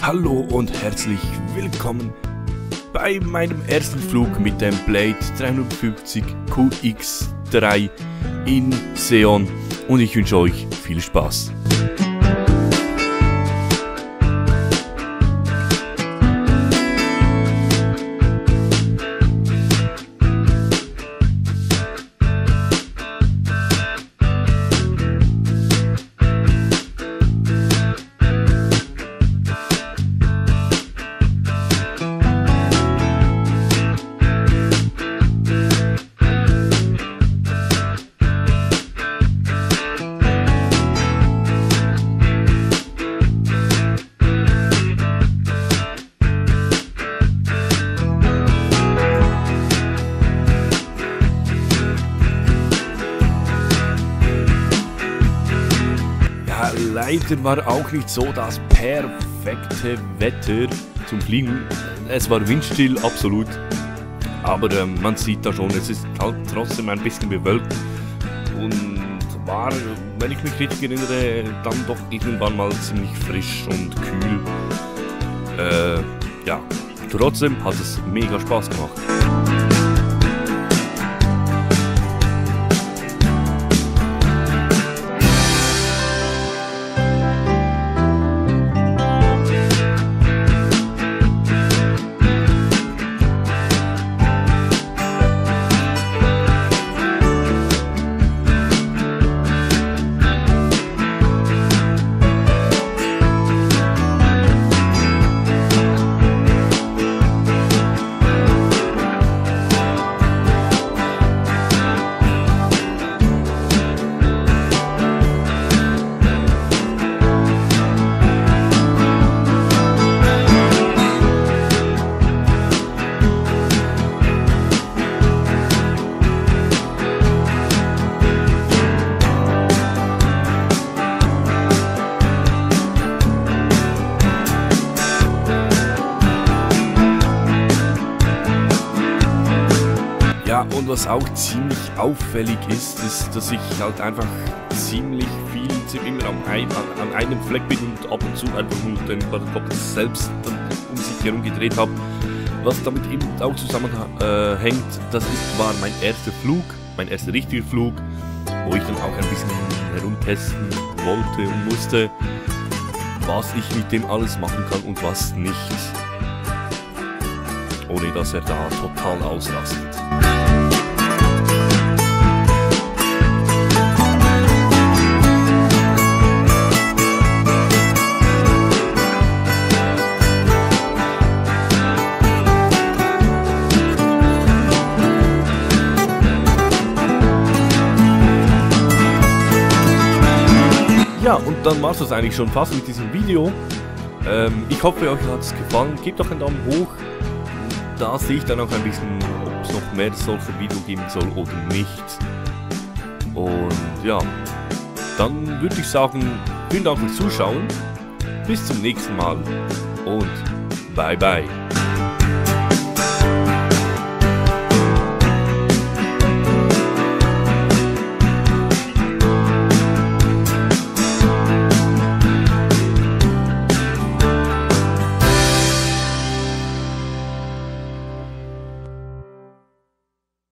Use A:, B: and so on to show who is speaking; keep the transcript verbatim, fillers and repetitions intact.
A: Hallo und herzlich willkommen bei meinem ersten Flug mit dem Blade dreihundertfünfzig Q X drei in Xeon und ich wünsche euch viel Spaß. Leider war auch nicht so das perfekte Wetter zum Fliegen. Es war windstill, absolut. Aber ähm, man sieht da schon, es ist halt trotzdem ein bisschen bewölkt. Und war, wenn ich mich richtig erinnere, dann doch irgendwann mal ziemlich frisch und kühl. Äh, ja, trotzdem hat es mega Spaß gemacht. Ja, und was auch ziemlich auffällig ist, ist, dass ich halt einfach ziemlich viel, immer an, ein, an einem Fleck bin und ab und zu einfach nur den Quadrocopter selbst um sich herum gedreht habe. Was damit eben auch zusammenhängt, äh, das ist, war mein erster Flug, mein erster richtiger Flug, wo ich dann auch ein bisschen herumtesten wollte und musste, was ich mit dem alles machen kann und was nicht. Ohne dass er da total ausrastet. Ja, und dann war es das eigentlich schon fast mit diesem Video. Ähm, ich hoffe, euch hat es gefallen. Gebt doch einen Daumen hoch. Da sehe ich dann auch ein bisschen, ob es noch mehr solche Videos geben soll oder nicht. Und ja, dann würde ich sagen, vielen Dank fürs Zuschauen. Bis zum nächsten Mal und bye bye.